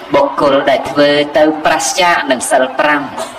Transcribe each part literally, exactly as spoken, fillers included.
បុគ្គលដែលធ្វើទៅប្រឆានឹងសិលប្រាំ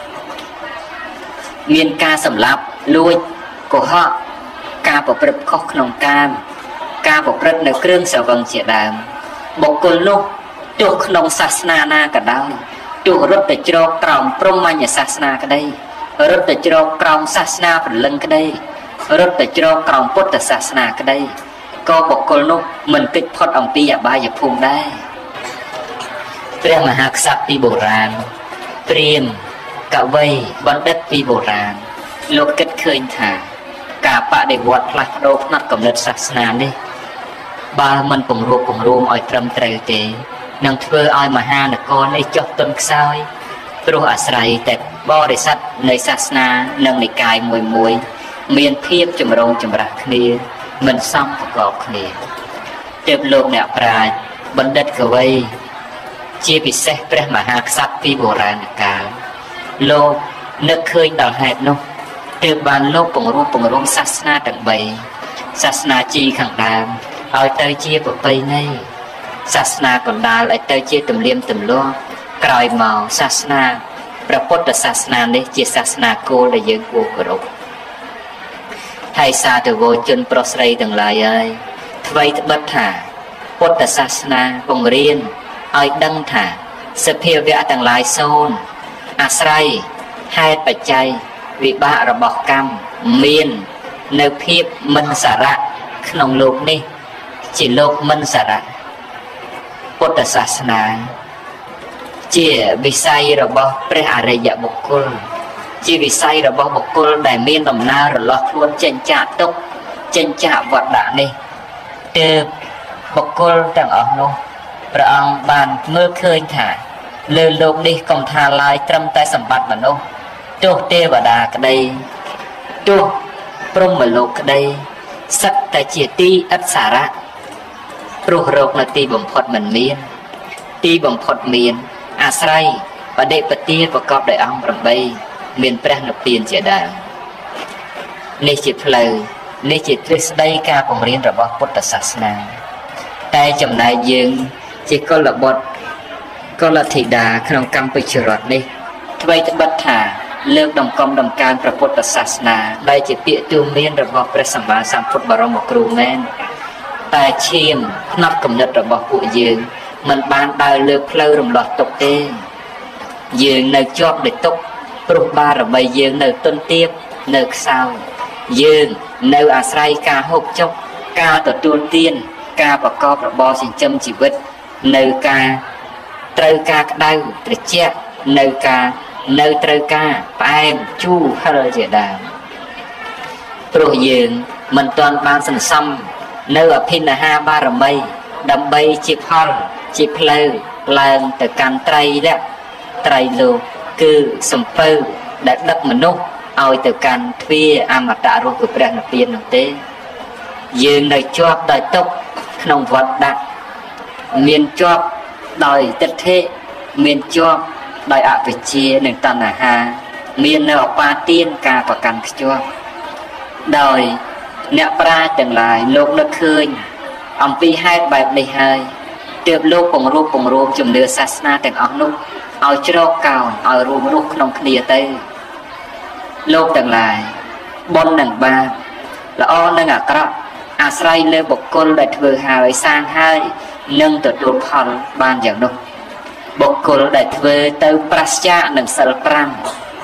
មានការសម្លាប់លួចកុហកការប្រព្រឹត្តខុសក្នុងកាមការប្រព្រឹត្តនៅគ្រឿងស្រវឹងជាដើមបុគ្គលនោះទោះក្នុងសាសនាណាក៏ដោយទោះរត់ទៅជ្រកក្រោមព្រហ្មញ្ញសាសនាក្តីរត់ទៅជ្រកក្រោមសាសនាព្រលឹងក្តីរត់ទៅជ្រកក្រោមពុទ្ធសាសនាក្តីក៏បុគ្គលនោះមិនគេចផុតអំពីអបាយភូមិដែរព្រះមហាក្សត្រពីបុរាណព្រាហ្មណ៍កវីបណ្ឌិតពីបុរាណលោកគិតឃើញថាការបដិវត្តផ្លាស់ប្ដូរផ្នត់គំនិតសាសនានេះបើមិនពង្រួបពង្រួមឲ្យត្រឹមត្រូវទេនឹងធ្វើឲ្យមហានគរនេះចុះទន់ខ្សោយព្រោះអាស្រ័យតែបរិស័ទនៃសាសនានិងនិកាយមួយមួយមានភាពចម្រូងចម្រាសគ្នាមិនសមប្រកបគ្នាទើបលោកអ្នកប្រាជ្ញបណ្ឌិតកវីជាពិសេសព្រះមហាក្សត្រពីបុរាណកាលលោកនឹកឃើញដល់ហេតុនោះទើបបានលោកពង្រួមពង្រួមសាសនាទាំងបីសាសនាជីខាងដើមឲ្យទៅជាប្រពៃណីសាសនាកណ្ដាលឲ្យទៅជាទំនៀមទម្លាប់ក្រោយមកសាសនាព្រះពុទ្ធសាសនានេះជាសាសនាគោលដែលយើងគួរគោរពហើយសាធុជនប្រុសស្រីទាំងឡាយហើយថ្មីត្បិតថាពុទ្ធសាសនាបង្រៀនឲ្យដឹងថាសភាវៈទាំងឡាយសូន្យអាស្រ័យហេតុបច្ច័យវិបាករបស់កម្មមាននៅភាពមិនសារៈក្នុងលោកនេះជាលោកមិនសារៈពុទ្ធសាសនាជាវិស័យរបស់ព្រះអរិយបុគ្គលជាវិស័យរបស់បុគ្គលដែលមានដំណើររលាស់ខ្លួនចេញចាកទុក្ខចេញចាកវដ្តនេះទើបបុគ្គលទាំងអស់នោះព្រះអង្គបានមើលឃើញថាលើលោកនេះកុំថាឡើយត្រឹមតែសម្បត្តិមនុស្សទោះទេវតាក្តីទោះព្រហ្មលោកក្តីសិតតែជាទីឥតសារៈព្រោះរោគនៅទីបំផុតមិនមានទីបំផុតមានអាស្រ័យបដិបទាប្រកបដោយអង្គប្រាំបីមានព្រះនិព្វានជាដើមនេះជាផ្លូវនេះជាទ្រឹស្ដីការបង្រៀនរបស់ពុទ្ធសាសនាតែចំណែកយើងជាកុលបុត្រកុលធីតាក្នុងកម្ពុជារដ្ឋនេះថ្មីត្បិតថាលើកដំកំដំកើងព្រះពុទ្ធសាសនាដែលជាពាក្យទូន្មានរបស់ព្រះសម្មាសម្ពុទ្ធបរមគ្រូមែនតែឈាមផ្នត់គំនិតរបស់ពួកយើងមិនបានដើរលើផ្លូវរំលោះទុកទេយើងនៅជាប់ដោយទុកព្រោះបារមីយើងនៅទន់ទាបនៅខ្សោយយើងនៅអាស្រ័យការហូបចុកការទទួលទានការប្រកបរបរចិញ្ចឹមជីវិតនៅការត្រូវការក្តៅត្រជាក់នៅការនៅត្រូវការផ្អែមជូរហឹរជាដើមព្រោះយើងមិនទាន់បានសន្សំនៅអភិនិហាបារមីដើម្បីជាផលជាផ្លូវឡើងទៅកាន់ត្រៃលក្ខត្រៃលោកគឺសំពៅដែលដឹកមនុស្សឲ្យទៅកាន់ទ្វារអមតៈរស់គឺព្រះនិព្វាននោះទេយើងនៅជាប់ដោយទុក្ខក្នុងវដ្តដាក់មានជាប់ដោយទិដ្ឋិមានជាប់ដោយអវិជ្ជានិងតណ្ហាមាននៅអបាទានការប្រកាន់ខ្ជាប់ដោយអ្នកប្រាជ្ញទាំងឡាយលោកនឹកឃើញអំពីហេតុបែបនេះហើយទើបលោកពង្រួមពង្រួមជំនឿសាសនាទាំងអស់នោះឲ្យជ្រកកោនឲ្យរួមរស់ក្នុងគ្នាទៅលោកទាំងឡាយបុណ្យនិងបាបល្អនិងអាក្រក់អាស្រ័យលើបុគ្គលដែលធ្វើហើយសាងហើយនឹងទទួលផលបានយ៉ាងនោះបុគ្គលដែលធ្វើទៅប្រឆានឹងសិលប្រាំ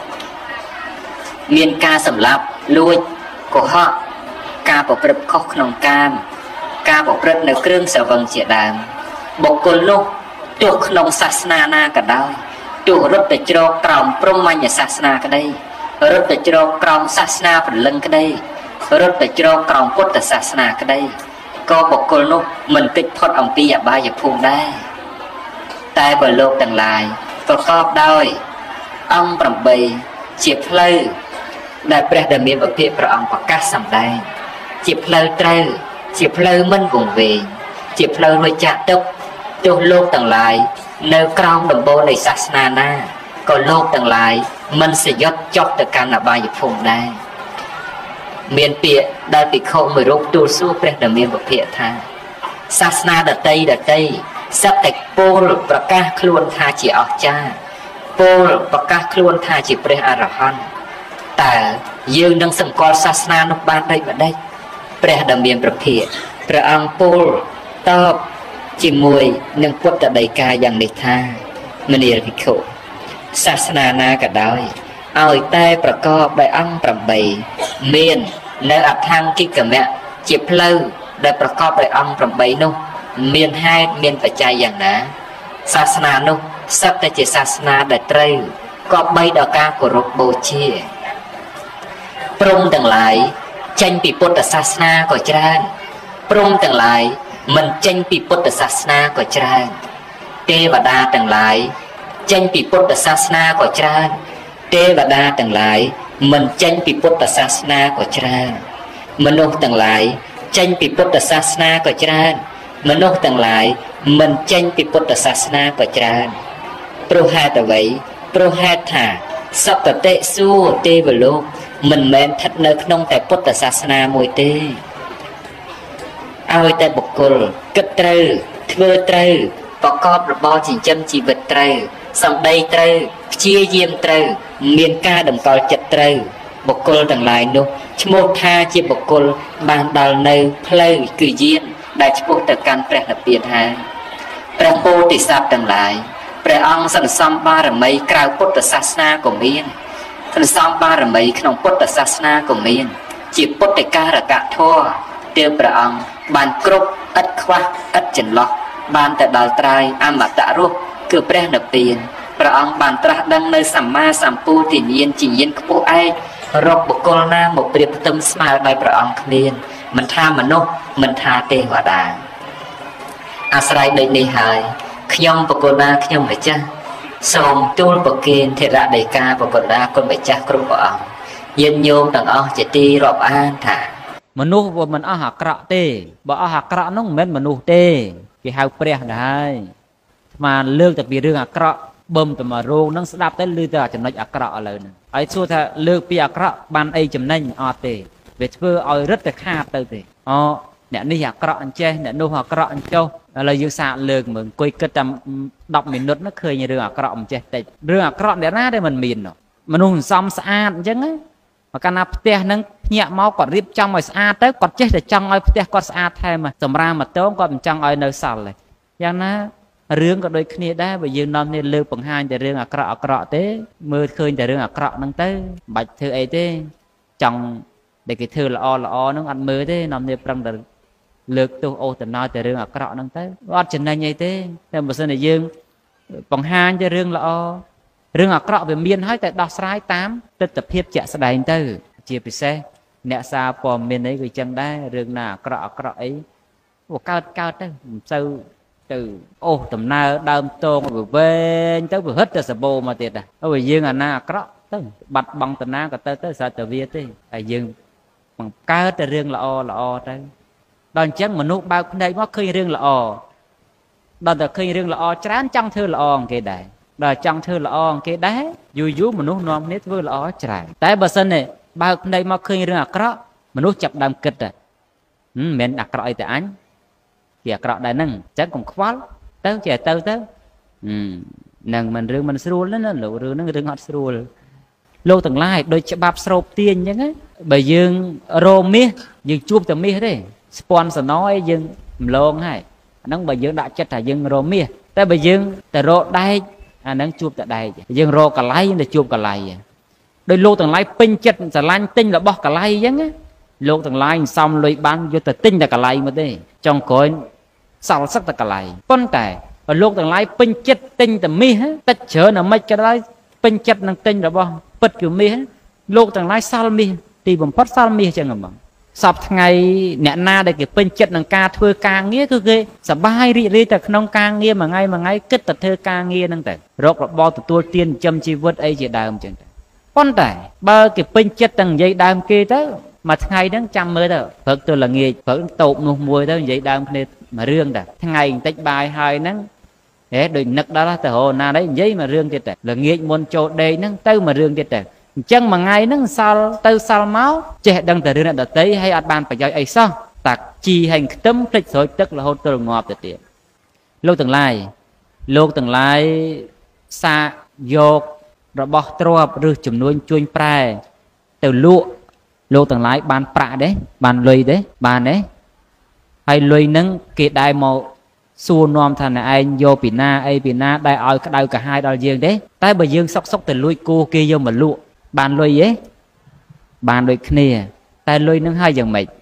មានការសម្លាប់លួចកុហកការប្រព្រឹត្តខុសក្នុងកាមការប្រព្រឹត្តនៅគ្រឿងស្រវឹងជាដើមបុគ្គលនោះទោះក្នុងសាសនាណាក៏ដោយទោះរត់ទៅជ្រកក្រោមព្រហ្មញ្ញសាសនាក្តីរត់ទៅជ្រកក្រោមសាសនាព្រលឹងក្តីរត់ទៅជ្រកក្រោមពុទ្ធសាសនាក្តីក៏បុគ្គលនោះមិនគេចផុតអំពីអបាយភូមិដែរតែបើលោកទាំងឡាយប្រកបដោយអង្គប្រាំបីជាផ្លូវដែលព្រះដែលមានវិភាកព្រះអង្គប្រកាសសម្ដែងជាផ្លូវត្រូវជាផ្លូវមិនវង្វេងជាផ្លូវរួចចាកទុក្ខទោះលោកទាំងឡាយនៅក្រោមដំបូលនៃសាសនាណាក៏លោកទាំងឡាយមិនសយត់ចុះទៅកាន់អបាយភូមិដែរមានពាក្យដែលភិក្ខុមួយរូបទូលសួរព្រះដែលមានវិភាកថាសាសនាដតីដតីសត្វតែពលប្រកាសខ្លួនថាជាអស្ចារ្យពលប្រកាសខ្លួនថាជាព្រះអរហន្តតើយើងនឹងសម្គាល់សាសនានោះបានដូចម្ដេចព្រះដ៏មានព្រះភិក្ខព្រះអង្គពលតបជាមួយនឹងពុទ្ធដីកាយ៉ាងនេះថាមនាលភិក្ខុសាសនាណាក៏ដោយឲ្យតែប្រកបដោយអង្គប្រាំបីមាននៅអដ្ឋង្គិកមៈជាផ្លូវដែលប្រកបដោយអង្គប្រាំបីនោះមានហេតុមានបច្ច័យយ៉ាងណាសាសនានោះសត្វតែជាសាសនាដែលត្រូវគប្បីដល់ការគោរពបូជាព្រំទាំងឡាយចេញពីពុទ្ធសាសនាក៏ច្រើនព្រំទាំងឡាយមិនចេញពីពុទ្ធសាសនាក៏ច្រើនទេវតាទាំងឡាយចេញពីពុទ្ធសាសនាក៏ច្រើនទេវតាទាំងឡាយមិនចេញពីពុទ្ធសាសនាក៏ច្រើនមនុស្សទាំងឡាយចេញពីពុទ្ធសាសនាក៏ច្រើនមនុស្សទាំងឡាយមិនចេញពីពុទ្ធសាសនាក៏ច្រើនព្រោះហេតុអ្វីព្រោះហេតុថាសព្វតិសួរទេវលោកមិនមែនស្ថិតនៅក្នុងតែពុទ្ធសាសនាមួយទេឲ្យតែបុគ្គលគិតត្រូវធ្វើត្រូវប្រកបរបរចិញ្ចឹមជីវិតត្រូវសម្ដីត្រូវព្យាយាមត្រូវមានការតម្កល់ចិត្តត្រូវបុគ្គលទាំងឡាយនោះឈ្មោះថាជាបុគ្គលបានដល់នៅផ្លូវគឺយានដែលឆ្ពោះទៅកាន់ព្រះនិព្វានហើយព្រះពោធិសត្វទាំងឡាយព្រះអង្គសន្សំបារមីក្រៅពុទ្ធសាសនាក៏មានសន្សំបារមីក្នុងពុទ្ធសាសនាក៏មានជាពុទ្ធការកធម៌ទើបព្រះអង្គបានគ្រប់ឥតខ្វះឥតចន្លោះបានទៅដល់ត្រើយអមតៈរស់គឺព្រះនិព្វានព្រះអង្គបានត្រាស់ដឹងនៅសម្មាសម្ពុទ្ធញ្ញាណជាញាណខ្ពស់ឯករកបុគ្គលណាមកប្រៀបផ្ទឹមស្មើដោយព្រះអង្គគ្មានមិនថាមនុស្សមិនថាទេវតាអាស្រ័យដូចនេះហើយខ្ញុំបកុណាខ្ញុំម្ចាស់សូមទូលប្រគេនធរដីកាបកុណាគុណម្ចាស់គ្រប់ព្រះអង្គយានញោមទាំងអស់ជាទីរាប់អានថាមនុស្សវាមិនអស់អាក្រក់ទេបើអស់អាក្រក់នោះមិនមែនមនុស្សទេគេហៅព្រះដែរស្មានលើកតែពីរឿងអាក្រក់បំតែមករោងនឹងស្ដាប់ទៅឮតែចំណុចអាក្រក់ឥឡូវហ្នឹងហើយសួរថាលើកពីអាក្រក់បានអីចំណេញអត់ទេវាធ្វើឲ្យរឹតតែខាតទៅទេអូអ្នកនេះអាក្រក់អញ្ចេះអ្នកនោះអាក្រក់អញ្ចោះឥឡូវយើងសាកលើកមើលអង្គុយគិតតែដប់មីនិតនោះឃើញរឿងអាក្រក់អញ្ចេះតិចរឿងអាក្រក់អ្នកណាដែលមិនមានមនុស្សសំស្អាតអញ្ចឹងមកកាលណាផ្ទះហ្នឹងភ្ញាក់មកគាត់រៀបចំឲ្យស្អាតទៅគាត់ចេះតែចង់ឲ្យផ្ទះគាត់ស្អាតថែមសម្រាមម៉ូតូគាត់មិនចង់ឲ្យនៅសល់ទេយ៉ាងណារឿងក៏ដូចគ្នាដែរបើយើងនាំគ្នាលើកបង្ហាញតែរឿងអាក្រក់អាក្រក់ទេមើលឃើញតែរឿងអាក្រក់ហ្នឹងទៅមិនបាច់ធ្វើអីទេចង់ដែលគេធ្វើល្អល្អហ្នឹងអត់មើលទេនាំគ្នាប្រឹងតែលើកទោសអូសតំណោតែរឿងអាក្រក់ហ្នឹងទៅអត់ចំណេញអីទេតែបើសិនជាយើងបង្ហាញតែរឿងល្អរឿងអាក្រក់វាមានហើយតែដោះស្រាយតាមទិដ្ឋភាពជាក់ស្ដែងទៅជាពិសេសអ្នកសារព័ត៌មានអីក៏ចឹងដែររឿងណាអាក្រក់អាក្រក់អីវាកើតកើតទៅមិនសូវទៅអូសដំណើរដើមតងវាវែងទៅវាហិតតែសបោមកទៀតដែរហើយយើងអាណាអាក្រក់ទៅបាត់បង់តាណាក៏ទៅទៅស្រាប់តែវាទេហើយយើងបង្កើតតែរឿងល្អល្អទៅដល់អញ្ចឹងមនុស្សបើកភ្នែកមកឃើញរឿងល្អដល់តែឃើញរឿងល្អច្រើនចង់ធ្វើល្អអង្គគេដែរដល់ចង់ធ្វើល្អអង្គគេដែរយូរយូរមនុស្សនាំគ្នាធ្វើល្អច្រើនតែបើសិនទេបើកភ្នែកមកឃើញរឿងអាក្រក់មនុស្សចាប់ដើមគិតមិនមែនអាក្រក់អីតែអញគេអាក្រក់ដែរហ្នឹងអញ្ចឹងកុំខ្វល់ទៅចេះទៅទៅនឹងមិនរឿងមិនស្រួលណាលោករឿងហ្នឹងរឿងអត់ស្រួលលោកទាំងឡាយដូចច្បាប់ស្រូបទាញអញ្ចឹងបើយើងរោមាសយើងជួបតែមាសទេស្ពាន់សណអីយើងម្លងហើយអាហ្នឹងបើយើងដាក់ចិត្តថាយើងរោមាសតែបើយើងទៅរកដែកអាហ្នឹងជួបតែដែកយើងរកកលៃទៅជួបកលៃដោយលោកទាំងឡាយពេញចិត្តស្រឡាញ់ទិញរបស់កលៃអញ្ចឹងលោកទាំងឡាយសំលុយបានយកទៅទិញតែកលៃមកទេចុងក្រោយសល់សឹកតែកលៃប៉ុន្តែបើលោកទាំងឡាយពេញចិត្តទិញតែមាសតិចច្រើនអាម៉េចក៏ដោយពេញចិត្តនឹងទិញរបស់ពិតគឺមាសលោកទាំងឡាយសល់មាសទីបំផុតសល់មាសអញ្ចឹងហ្មងសពថ្ងៃអ្នកណាដែលគេពេញចិត្តនឹងការធ្វើការងារគឺគេសប្បាយរីករាយតែក្នុងការងារមួយថ្ងៃមួយថ្ងៃគិតតែធ្វើការងារហ្នឹងទៅរករបរទទួលទានចិញ្ចឹមជីវិតអីជាដើមអញ្ចឹងទៅប៉ុន្តែបើគេពេញចិត្តទាំងនិយាយដើមគេទៅមួយថ្ងៃហ្នឹងចាំមើលទៅព្រឹកទៅល្ងាចព្រឹកតូបនោះមួយទៅនិយាយដើមគ្នាមួយរឿងដែរថ្ងៃបន្តិចបាយហើយហ្នឹងហេដូចនឹកដល់ទៅរហូតណាđấyនិយាយមួយរឿងទៀតទៅល្ងាចមុនចូលដេកហ្នឹងទៅមួយរឿងទៀតទៅអញ្ចឹងមួយថ្ងៃហ្នឹងសល់ទៅសល់មកចេះដឹងតែរឿងអ្នកដតីហើយអត់បានប្រយោជន៍អីសោះតាជីហើយខ្ទឹមភ្លេចស្រោចទឹករហូតទល់ងាប់ទៅទៀតលោកទាំងឡាយលោកទាំងឡាយសាកយករបស់ទ្រព្យឬចំនួនជួញប្រែទៅលក់លោកទាំងឡាយបានប្រាក់ទេបានលុយទេបានទេហើយលុយហ្នឹងគេដែរមកសួរនាំថាអ្នកឯងយកពីណាអីពីណាដែរឲ្យក្តៅកាហាយដល់យើងទេតែបើយើងសុកសុកទៅលួចគោគេយកមកលក់បានលុយទេបានដូចគ្នាតែលុយហ្នឹងហើយយ៉ាងម៉េច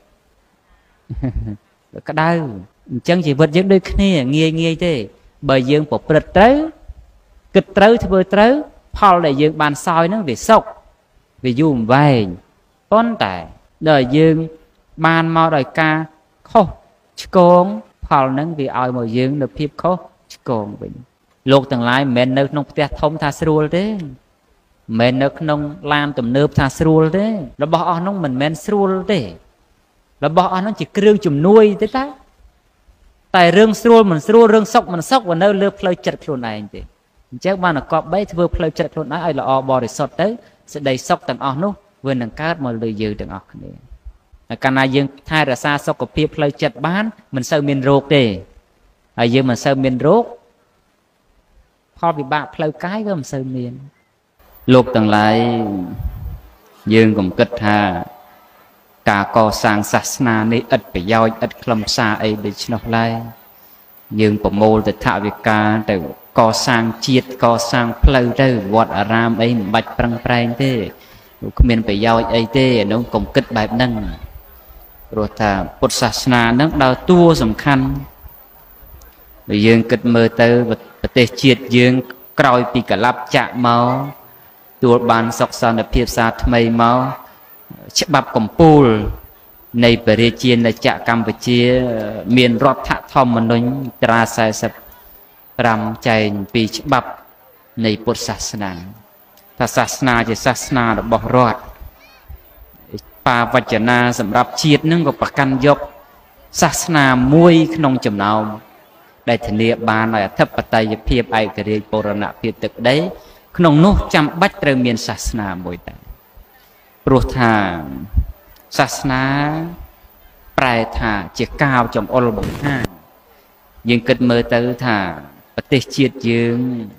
ក្តៅអញ្ចឹងជីវិតយើងដូចគ្នាងាយងាយទេបើយើងប្រព្រឹត្តត្រូវគិតត្រូវធ្វើត្រូវផលដែលយើងបានសោយហ្នឹងវាសុខវាយូរអង្វែងប៉ុន្តែដល់យើងបានមកដោយការខុសឆ្គងផលហ្នឹងវាឲ្យមកយើងនៅភាពខុសឆ្គងវិញលោកទាំងឡាយមិនមែននៅក្នុងផ្ទះធំថាស្រួលទេមិនមែននៅក្នុងឡានទំនើបថាស្រួលទេរបស់អស់នោះមិនមែនស្រួលទេរបស់អស់នោះជាគ្រឿងជំនួយទេតាតែរឿងស្រួលមិនស្រួលរឿងសុខមិនសុខវានៅលើផ្លូវចិត្តខ្លួនឯងទេអញ្ចឹងបានអកបបីធ្វើផ្លូវចិត្តខ្លួនឯងឲ្យល្អបរិសុទ្ធទៅសេចក្តីសុខទាំងអស់នោះវានឹងកើតមកលើយើងទាំងអស់គ្នាកាលណាយើងថែរក្សាសុខភាពផ្លូវចិត្តបានមិនសូវមានរោគទេហើយយើងមិនសូវមានរោគផលវិបាកផ្លូវកាយក៏មិនសូវមានលោកទាំងឡាយយើងកុំគិតថាការកសាងសាសនានេះឥតប្រយោជន៍ឥតខ្លឹមសារអីដូច្នោះឡើយយើងប្រមូលទៅថវិកាទៅកសាងជាតិកសាងផ្លូវទៅវត្តអារាមអីមិនបាច់ប្រឹងប្រែងទេគ្មានប្រយោជន៍អីទេអានោះកុំគិតបែបហ្នឹងព្រោះថាពុទ្ធសាសនាហ្នឹងដើរតួសំខាន់បើយើងគិតមើលទៅប្រទេសជាតិយើងក្រោយពីកលាប់ចាក់មកទួលបានសុខសន្តិភាពសារថ្មីមកច្បាប់កម្ពុជានៃប្រជាជាតិកម្ពុជាមានរដ្ឋធម្មនុញ្ញត្រាសែសិបប្រាំចែងពីច្បាប់នៃពុទ្ធសាសនាថាសាសនាជាសាសនារបស់រដ្ឋបាវចនាសម្រាប់ជាតិនឹងក៏ប្រកាន់យកសាសនាមួយក្នុងចំណោមដែលធានាបានឲ្យអធិបតេយ្យភាពឯករាជ្យបូរណភាពទឹកដីក្នុងនោះចាំបាច់ត្រូវមានសាសនាមួយដែរព្រោះថាសាសនាប្រែថាជាកាវចំអុលបង្ហាញយើងគិតមើលទៅថាប្រទេសជាតិយើង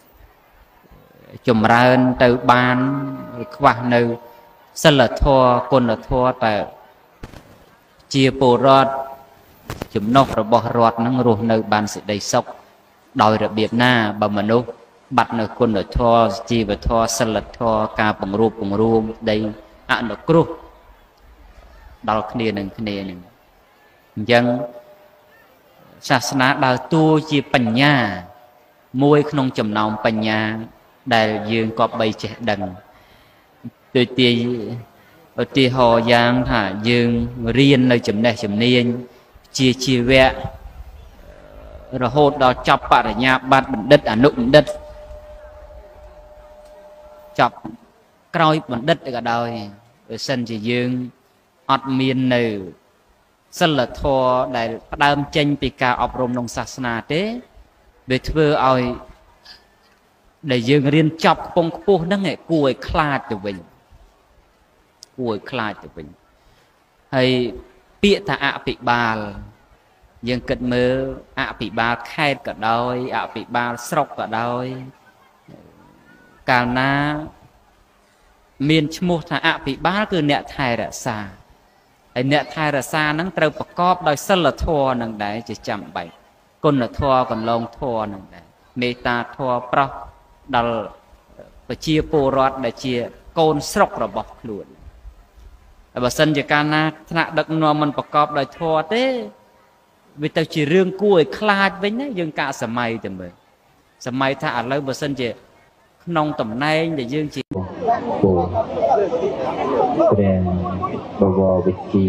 ចម្រើនទៅបានខ្វះនៅសិលធម៌គុណធម៌តែជាពលរដ្ឋចំណុះរបស់រដ្ឋនឹងរស់នៅបានសេចក្តីសុខដោយរបៀបណាបើមនុស្សបាត់នៅគុណធម៌ជីវធម៌សិលធម៌ការបង្រួបបង្រួមដីអនុគ្រោះដល់គ្នានឹងគ្នានឹងអញ្ចឹងសាសនាដើរតួជាបញ្ញាមួយក្នុងចំណោមបញ្ញាដែលយើងក៏បីចេះដឹងដូចទីឧទាហរណ៍យ៉ាងថាយើងរៀននៅចំណេះជំនាញជាជីវៈរហូតដល់ចប់បរិញ្ញាបត្របណ្ឌិតអនុបណ្ឌិតចប់ក្រោយបណ្ឌិតក៏ដោយបើសិនជាយើងអត់មាននៅសិលធម៌ដែលផ្ដើមចេញពីការអប់រំក្នុងសាសនាទេវាធ្វើឲ្យដែលយើងរៀនចប់ខ្ពង់ខ្ពស់ហ្នឹងគួរឲ្យខ្លាចទៅវិញគួរឲ្យខ្លាចទៅវិញហើយពាក្យថាអភិបាលយើងគិតមើលអភិបាលខេត្តក៏ដោយអភិបាលស្រុកក៏ដោយកាលណាមានឈ្មោះថាអភិបាលគឺអ្នកថែរក្សាហើយអ្នកថែរក្សាហ្នឹងត្រូវប្រកបដោយសិលធម៌នឹងដែរជាចាំបាច់គុណធម៌កន្លងធម៌នឹងដែរមេត្តាធម៌ប្រោសដល់ប្រជាពលរដ្ឋដែលជាកូនស្រុករបស់ខ្លួនហើយបើសិនជាកាលណាថ្នាក់ដឹកនាំមិនប្រកបដោយធម៌ទេវាទៅជារឿងគួរឲ្យខ្លាចវិញណាយើងកាកសម័យទៅមើលសម័យថាឥឡូវបើសិនជាក្នុងតំណែងដែលយើងជាព្រះបវរវិជា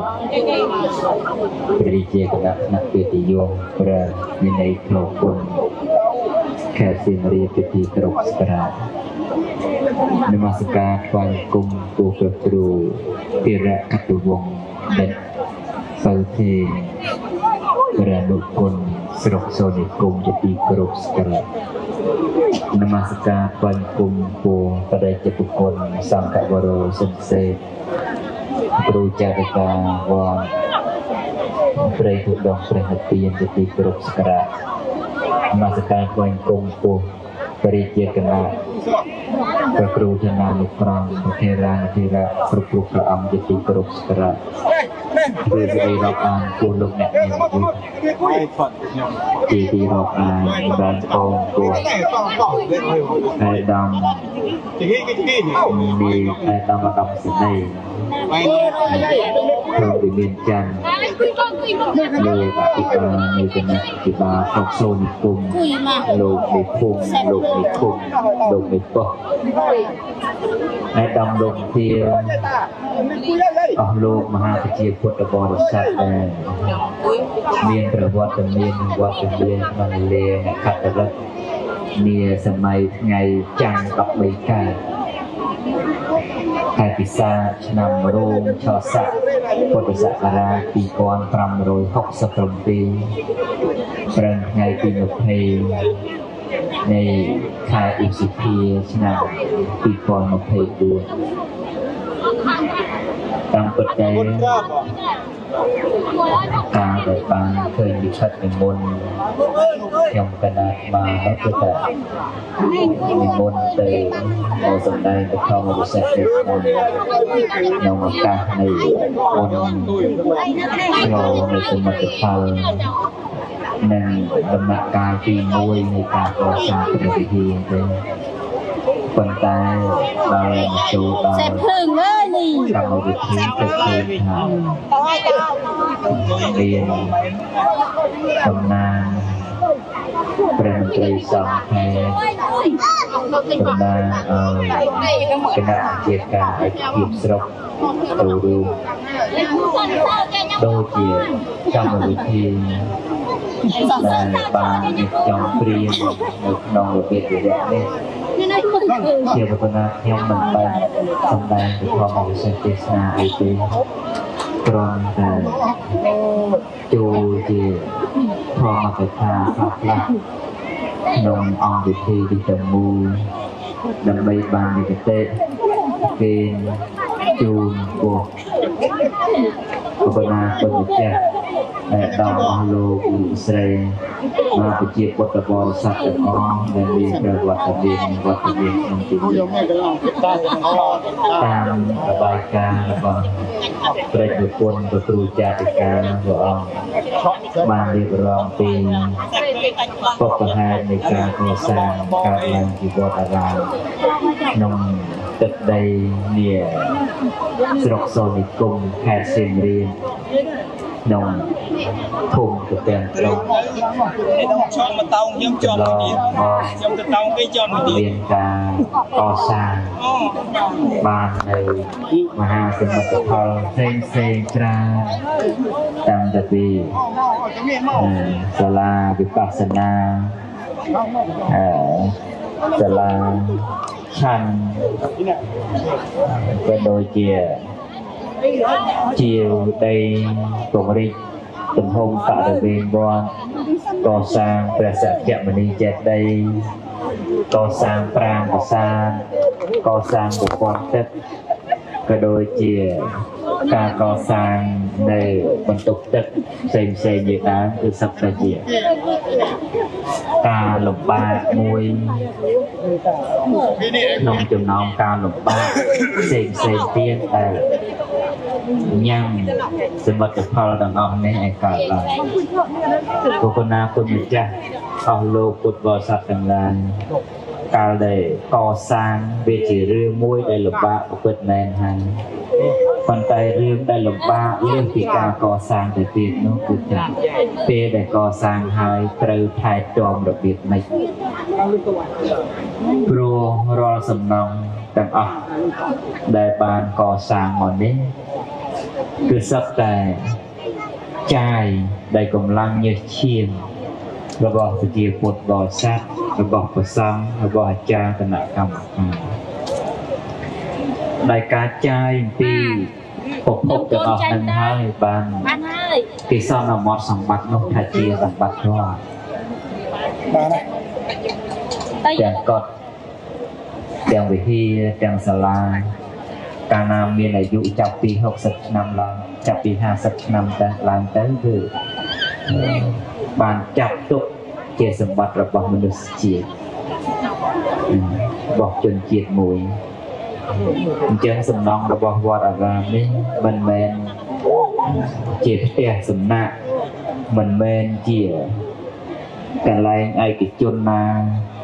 ព្រះរាជាគណៈថ្នាក់វិទ្យាព្រះវិន័យក្នុងគុណខេត្តសៀមរាបទីក្រុងស្ក្រានមស្ការថ្វាយគុំពូព្រះគ្រូភិរៈកតវង្សដិតសៅធេព្រះនុគុណស្រុកសូនិគមជាទីក្រុងស្ក្រាននមស្ការថ្វាយគុំពូបដិជបុគ្គលសង្ឃវរោសិសេគ្រូចារិកាវត្តព្រៃទុដងព្រះនិព្វានជាទីក្រុងស្ក្រានมาสการควรกงปูปริเจกันละพระครูธนานุกรองพระเทรานุเทระพระครูพระอัมจิติกรุสกระเพื่อจะได้รับอ่านปูลุกแหนจีดีรับอ่านด้านกองปูไอ้ดำมีไอ้ดำมาดำสิเนยเพิ่มดิเมียนจันเลยปฏิบัติในเป็นนักปฏิบัติครอบโซนิกุมโลกในพุ่งโลกในคุมโลกในปอกไอ้ดำลงเทียนออกโลกมหาพิจิตรพุทธบริษัทเมียนประวัติเมียนวัดเมียนมันเลงขัดรัตเมียสมัยไงจังกับใบกาไทยพิซาชนำโรงชอสักพุทธศักราชปีก่อนพรำโรยหกสิบสองปีเริ่มไงปีนเพลในคายอิสิพีชนะปีก่อนมาเพลดูตามปัจจัยการแบบบางเคยมีชัดในมนยมกนาดมาแล้วก็แต่ในมนเตยเราสนใจในข้าวบริษัทเด็กนั้นยมกาในมนเราในสมัติภาพนั่งดำเนินการปีมวยในการก่อสร้างเป็นพิธีเลยคนตายเราจูตายทำเอาไปทิ้งไปทิ้งหาเรียนตำนานเป็นตรีสองแห่ตำนานเอาคณะเกี่ยวกับไอ้ขีบสรบดูดูโดยเกี่ยวกับวิธีแต่บางจอมเปลี่ยนนองระเบียบอยู่แบบนี้เกี่ยวกับนาเที่ยวมันไปสำแดงถึงความมุ่งมั่นเจตนาไอตีตรองแต่จูจีพอมาแต่ทาพักละนองอองดิทีดิจมูดังใบบานดิเตะเกณฑ์จูนโบกับนาคนเจ็บแต่ดาวโลกุสเรมาไปเจียบวัตบอลสัตว์อ้อมและมีกระวัตเบียนวัตเบียนนั่นจริงตามระบายการแล้วก็ประจุพลประตูจาติการว่ามาเรียกร้องปีปกติในการก่อสร้างการงานที่วัดอารามนงตึกใดเนี่ยสรกโซนิกุมแพทย์เซียนเรียนนงทุ่มกับเตียงลงชอบมาเตาเยี่ยมจอมดีจอมเตาไปจอมดีเรียนการก่อสร้างบ้านในมหาสมุทรทองเซงเซงตราตั้งแต่ปีศาลาวิปัสสนาศาลาชันก็โดยเจียเจียวได้กรมริตุ่มหงฝ่าเดินบอลก่อสร้างประสาทแกมณีเจ็ดได้ก่อสร้างปรางก่อสร้างก่อสร้างบุคคลเต็ดก็โดยเจียการก่อสร้างในบรรทุกเต็ดเซมเซมอย่างนั้นคือสับเจียการหลบบ้ามวยนมจุ่มน้องการหลบบ้าเซมเซมเตี้ยแต่ยังสมบัติพอดังออกในไอ้กาลาบุคคลนาคนมิจฉาเอาโลกุตบริษัทต่างๆการได้ก่อสร้างเวทีเรื่องมวยได้หลบบ้าเปิดแมนหันคนไทยเรื่องได้หลบบ้าเรื่องที่การก่อสร้างแต่เพียงนู้นคือจะเพื่อได้ก่อสร้างหายเตยไทยจอมระเบียบไม่โปรรอสำนองต่างออกได้บานก่อสร้างหมดนี้คือสักแต่ใจได้กำลังเยอะเชียนระบอกสกีปวดบ่อซักระบอกประซ้ำระบอกจางขณะกรรมได้การใจปีปกปกจะออกนั้นให้บานที่ซ่อนเอาหมดสมบัตินกทาเจียสมบัติรอดแต่กดแต่วิธีแต่สลาการนำมีอายุจากปีหกสิบนำลังจากปีห้าสิบนำแต่ลังแต่คือบานจับตุกជាសម្បត្តិរបស់មនុស្សជាតិរបស់ជនជាតិមួយអញ្ចឹងសំណង់របស់វត្តអារាមនេះមិនមែនជាផ្ទះសំណាក់មិនមែនជាកន្លែងឯកជនណា